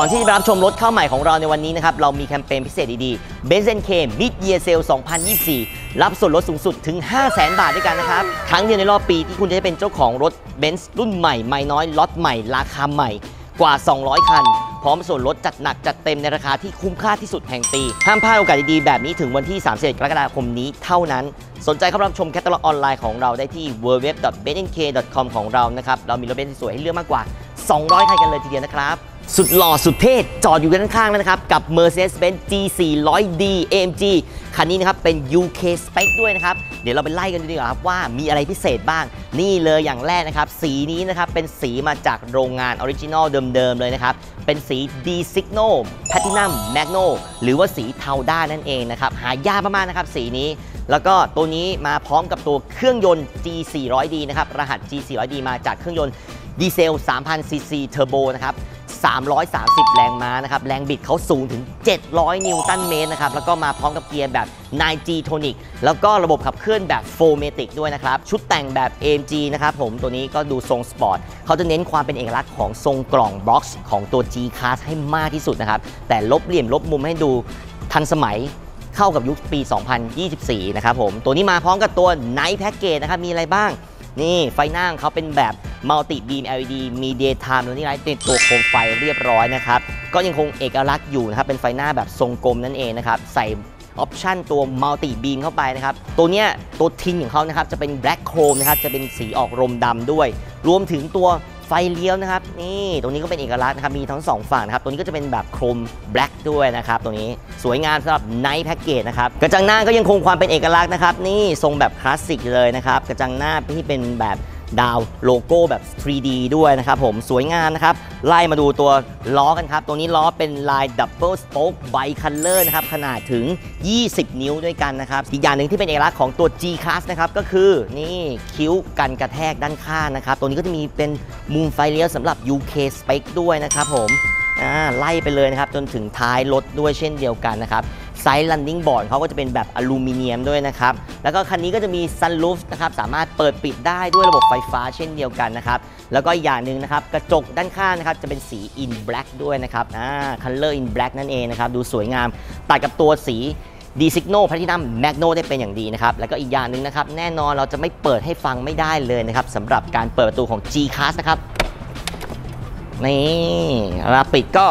อนที่จะรับชมรถเข้าใหม่ของเราในวันนี้นะครับเรามีแคมเปญพิเศษดีๆ Benz&K Mid Year Sale 2024 รับส่วนลดสูงสุดถึง 500,000 บาทด้วยกันนะครับครั้งเดียวในรอบปีที่คุณจะได้เป็นเจ้าของรถ Benz รุ่นใหม่ไม่น้อยล็อตใหม่ราคาใหม่กว่า 200 คันพร้อมส่วนลดจัดหนักจัดเต็มในราคาที่คุ้มค่าที่สุดแห่งปีห้ามพลาดโอกาสดีๆแบบนี้ถึงวันที่31 กรกฎาคมนี้เท่านั้นสนใจเข้ารับชมแคตตาล็อกออนไลน์ของเราได้ที่ www.benz&k.com ของเรานะครับเรามีรถเบนซ์สวยให้เลือกมากกว่า200 คันกันเลยทีเดียวนะครับสุดหล่อสุดเท่จอดอยู่ด้านข้างแล้วนะครับกับ Mercedes-Benz G400D AMG คันนี้นะครับเป็น UK Spec ด้วยนะครับเดี๋ยวเราไปไล่กันดูดีกว่าครับว่ามีอะไรพิเศษบ้างนี่เลยอย่างแรกนะครับสีนี้นะครับเป็นสีมาจากโรงงานออริจินอลเดิมๆเลยนะครับเป็นสี D-Signo Platinum Magno หรือว่าสีเทาด้านนั่นเองนะครับหายากมากๆนะครับสีนี้แล้วก็ตัวนี้มาพร้อมกับตัวเครื่องยนต์ G400D นะครับรหัส G400D มาจากเครื่องยนต์ดีเซล 3,000 ซีซีเทอร์โบนะครับ330 แรงม้านะครับแรงบิดเขาสูงถึง 700 นิวตันเมตรนะครับแล้วก็มาพร้อมกับเกียร์แบบ 9G Tonic แล้วก็ระบบขับเคลื่อนแบบ 4MATIC ด้วยนะครับชุดแต่งแบบ AMG นะครับผมตัวนี้ก็ดูทรงสปอร์ตเขาจะเน้นความเป็นเอกลักษณ์ของทรงกล่องบ็อกซ์ของตัว G-Class ให้มากที่สุดนะครับแต่ลบเหลี่ยมลบมุมให้ดูทันสมัยเข้ากับยุคปี 2024 นะครับผมตัวนี้มาพร้อมกับตัว Night Package นะครับมีอะไรบ้างนี่ไฟหน้าเขาเป็นแบบมัลติบีม LED มี Daytime Running Light เป็นตัวโคมไฟเรียบร้อยนะครับก็ยังคงเอกลักษณ์อยู่นะครับเป็นไฟหน้าแบบทรงกลมนั่นเองนะครับใส่ออปชั่นตัวมัลติบีมเข้าไปนะครับตัวเนี้ยตัวทินของเขานะครับจะเป็น Black Chrome นะครับจะเป็นสีออกรมดำด้วยรวมถึงตัวไฟเลี้ยวนะครับนี่ตรงนี้ก็เป็นเอกลักษณ์นะครับมีทั้ง2ฝั่งนะครับตัวนี้ก็จะเป็นแบบโครมแบล็กด้วยนะครับตัวนี้สวยงามสำหรับ Night Package นะครับกระจังหน้าก็ยังคงความเป็นเอกลักษณ์นะครับนี่ทรงแบบคลาสสิกเลยนะครับกระจังหน้าที่เป็นแบบดาวโลโก้แบบ 3D ด้วยนะครับผมสวยงามนะครับไล่มาดูตัวล้อกันครับตัวนี้ล้อเป็นลาย Double Spoke Bicolor นะครับขนาดถึง20 นิ้วด้วยกันนะครับอีกอย่างหนึ่งที่เป็นเอกลักษณ์ของตัว G-Class นะครับก็คือนี่คิ้วกันกระแทกด้านข้างนะครับตัวนี้ก็จะมีเป็นมุมไฟเลี้ยวสำหรับ UK Spec ด้วยนะครับผมไล่ไปเลยนะครับจนถึงท้ายรถด้วยเช่นเดียวกันนะครับไซส์ Landing Board เขาก็จะเป็นแบบอลูมิเนียมด้วยนะครับแล้วก็คันนี้ก็จะมี Sunroof นะครับสามารถเปิดปิดได้ด้วยระบบไฟฟ้าเช่นเดียวกันนะครับแล้วก็อย่างหนึ่งนะครับกระจกด้านข้างนะครับจะเป็นสี In Black ด้วยนะครับColor In Black นั่นเองนะครับดูสวยงามตัดกับตัวสี D-Signo Platinum Magno ได้เป็นอย่างดีนะครับแล้วก็อีกอย่างหนึ่งนะครับแน่นอนเราจะไม่เปิดให้ฟังไม่ได้เลยนะครับสำหรับการเปิดประตูของ G-Class นะครับนี่เวลาปิดก็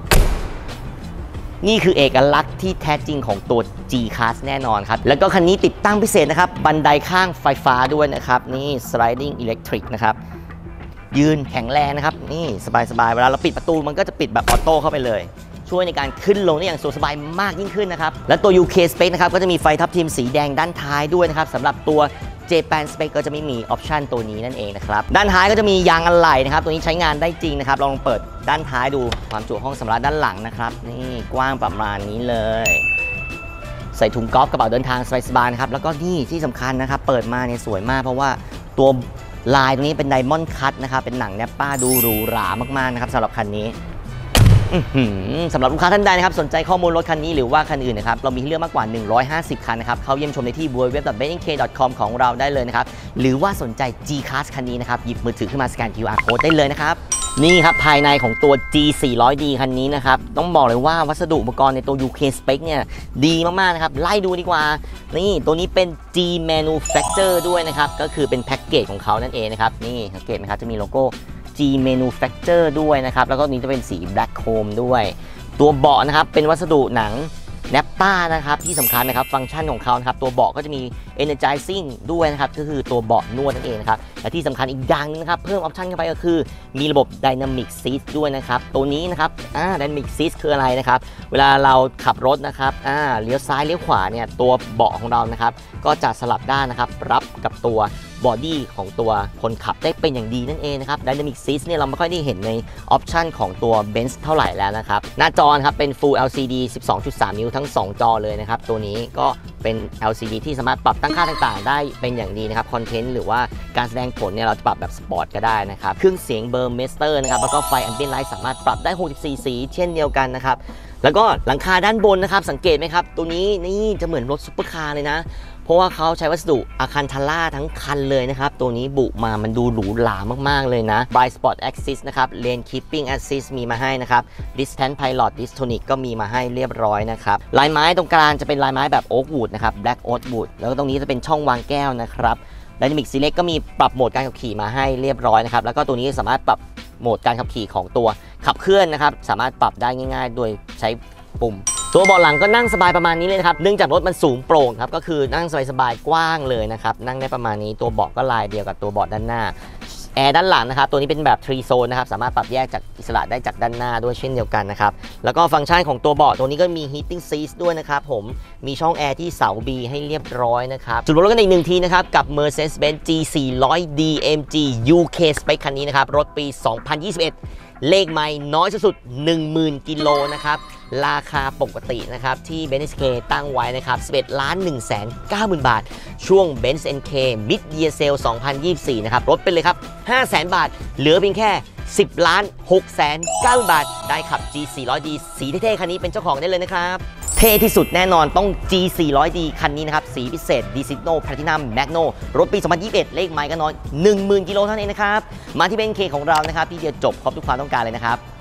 นี่คือเอกลักษณ์ที่แท้จริงของตัว G-Class แน่นอนครับแล้วก็คันนี้ติดตั้งพิเศษนะครับบันไดข้างไฟฟ้าด้วยนะครับนี่ sliding electric นะครับยืนแข็งแรงนะครับนี่สบายๆเวลาเราปิดประตูมันก็จะปิดแบบออโต้เข้าไปเลยช่วยในการขึ้นลงได้อย่างสบายมากยิ่งขึ้นนะครับและตัว UK Spec นะครับก็จะมีไฟทับทิมสีแดงด้านท้ายด้วยนะครับสำหรับตัวJapan Spec ก็จะไม่มีออปชันตัวนี้นั่นเองนะครับด้านท้ายก็จะมียางอะไหล่นะครับตัวนี้ใช้งานได้จริงนะครับลองเปิดด้านท้ายดูความจุห้องสัมภาระด้านหลังนะครับนี่กว้างประมาณนี้เลยใส่ถุงกอล์ฟกระเป๋าเดินทางสบายๆนะครับแล้วก็นี่ที่สำคัญนะครับเปิดมาเนี่ยสวยมากเพราะว่าตัวลายตรงนี้เป็นไดมอนด์คัตนะครับเป็นหนังแนปป้าดูหรูหรามากๆนะครับสำหรับคันนี้สำหรับลูกค้าท่านใดนะครับสนใจข้อมูลรถคันนี้หรือว่าคันอื่นนะครับเรามีให้เลือกมากกว่า150คันนะครับเข้าเยี่ยมชมในที่ www.benz&k.com ของเราได้เลยนะครับหรือว่าสนใจ G-Class คันนี้นะครับหยิบมือถือขึ้นมาสแกน QR Code ได้เลยนะครับนี่ครับภายในของตัว G400D คันนี้นะครับต้องบอกเลยว่าวัสดุอุปกรณ์ในตัว UK Spec เนี่ยดีมากๆนะครับไล่ดูดีกว่านี่ตัวนี้เป็น G Manufacture ด้วยนะครับก็คือเป็นแพ็กเกจของเขานั่นเองนะครับนี่สังเกตไหมครับจะมีโลโก้G Manufacture ด้วยนะครับแล้วก็นี้จะเป็นสี Black Chrome ด้วยตัวเบาะนะครับเป็นวัสดุหนังแนปต้านะครับที่สำคัญนะครับฟังก์ชันของเขานะครับตัวเบาะก็จะมี Energizing ด้วยนะครับก็คือตัวเบาะนวดนั่นเองนะครับและที่สำคัญอีกอย่างนึงนะครับเพิ่มออปชันเข้าไปก็คือมีระบบ Dynamic Seat ด้วยนะครับตัวนี้นะครับDynamic Seat คืออะไรนะครับเวลาเราขับรถนะครับเลี้ยวซ้ายเลี้ยวขวาเนี่ยตัวเบาะของเรานะครับก็จะสลับด้านนะครับรับกับตัวบอดี้ของตัวคนขับได้เป็นอย่างดีนั่นเองนะครับ Dynamic Seat เนี่ยเราไม่ค่อยได้เห็นในออปชันของตัว Benz เท่าไหร่แล้วนะครับหน้าจอครับเป็น Full LCD 12.3 นิ้วทั้ง2จอเลยนะครับตัวนี้ก็เป็น LCD ที่สามารถปรับตั้งค่าต่างๆได้เป็นอย่างดีนะครับคอนเทนต์หรือว่าการแสดงผลเนี่ยเราจะปรับแบบสปอร์ตก็ได้นะครับเครื่องเสียงเบอร์เมสเตอร์นะครับแล้วก็ไฟ Ambient Light สามารถปรับได้64สีเช่นเดียวกันนะครับแล้วก็หลังคาด้านบนนะครับสังเกตไหมครับตัวนี้นี่จะเหมือนรถซุปเปอร์คาร์เลยนะเพราะว่าเขาใช้วัสดุอะคันทาร่าทั้งคันเลยนะครับตัวนี้บุมามันดูหรูหรามากๆเลยนะ Blind Spot Assist นะครับ Lane Keeping Assist มีมาให้นะครับ Distance Pilot Distonic ก็มีมาให้เรียบร้อยนะครับลายไม้ตรงกลางจะเป็นลายไม้แบบ Oak Wood นะครับ Black Oak Wood แล้วก็ตรงนี้จะเป็นช่องวางแก้วนะครับ Dynamic Select ก็มีปรับโหมดการขับขี่มาให้เรียบร้อยนะครับแล้วก็ตัวนี้สามารถปรับโหมดการขับขี่ของตัวขับเคลื่อนนะครับสามารถปรับได้ง่ายๆโดยใช้ปุ่มตัวเบาะหลังก็นั่งสบายประมาณนี้เลยนะครับเนื่องจากรถมันสูงโปร่งครับก็คือนั่งสบายๆกว้างเลยนะครับนั่งได้ประมาณนี้ตัวเบาะก็ลายเดียวกับตัวเบาะด้านหน้าแอร์ด้านหลังนะครับตัวนี้เป็นแบบ3 โซนนะครับสามารถปรับแยกจากอิสระได้จากด้านหน้าด้วยเช่นเดียวกันนะครับแล้วก็ฟังก์ชันของตัวเบาะตัวนี้ก็มี heating seats ด้วยนะครับผมมีช่องแอร์ที่เสา B ให้เรียบร้อยนะครับจุดรถกันอีก1ทีนะครับกับ Mercedes-Benz G400D AMG UK Spec คันนี้นะครับรถปี 2021 เลขไมล์น้อยสุดๆ 10,000 กิโลนะครับราคาปกตินะครับที่ Benz-NK ตั้งไว้นะครับ11,190,000 บาทช่วง Benz-NK Mid Year Sale 2024นะครับลดไปเลยครับ 500,000 บาทเหลือเพียงแค่10,690,000 บาทได้ขับ G400D สีเท่ๆคันนี้เป็นเจ้าของได้เลยนะครับเท่ที่สุดแน่นอนต้อง G400D คันนี้นะครับสีพิเศษ Designo Platinum Magno รถปี 2021 เลขไมล์ก็น้อย 10,000 กิโลเท่านั้นเองนะครับมาที่ Benz-NK ของเรานะครับที่เดียวจบครบทุกความต้องการเลยนะครับ